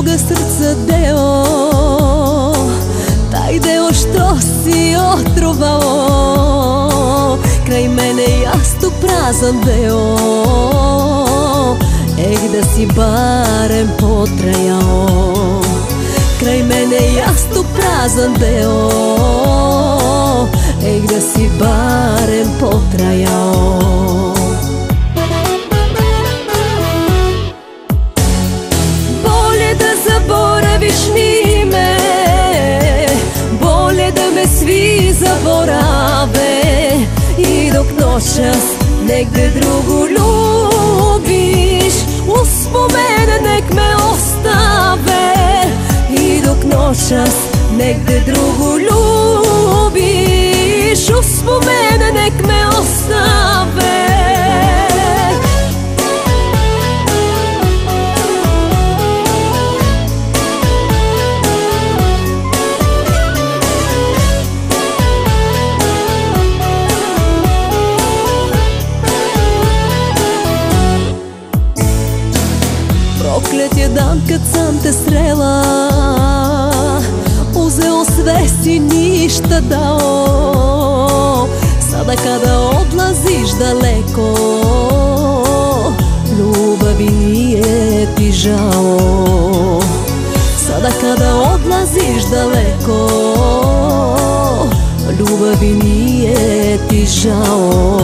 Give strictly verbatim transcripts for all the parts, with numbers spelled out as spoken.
moga srca deo, taj deo što si otrovao. Kraj mene jastup prazan deo, ej da si barem potrajao. Kraj mene jastup prazan deo, ej da si barem potrajao. Bolje da zaboraviš ni me, bolje da me svi zaborave, i dok noćas negde drugu ljubiš, uspomene nek me ostave. I dok noćas negde drugu ljubiš, uspomene nek me ostave. Proklet je dan kad sam te srela, uzeo sve si ništa dao. Sada kada odlaziš daleko, ljubavi nije ti žao. Sada kada odlaziš daleko, ljubavi nije ti žao.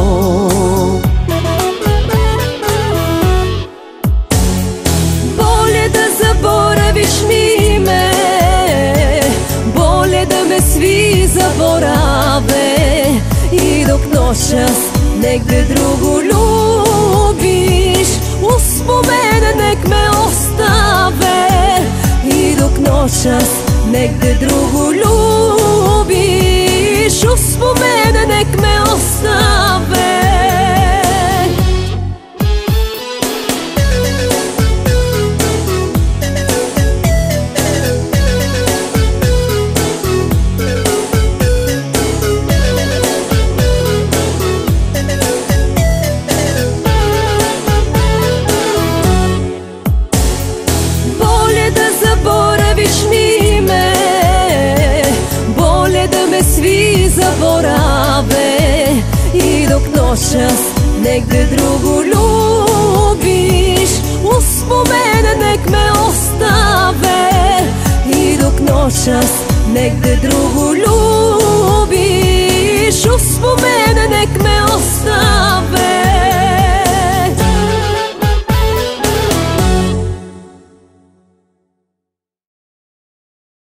Svi zaborave, i dok noćas negde drugu ljubiš, uspomene nek me ostave. I dok noćas negde drugu ljubiš, uspomene nek me ostave. Svi zaborave, i dok noćas negde drugu ljubiš, uspomene nek me ostave. I dok noćas negde drugu ljubiš,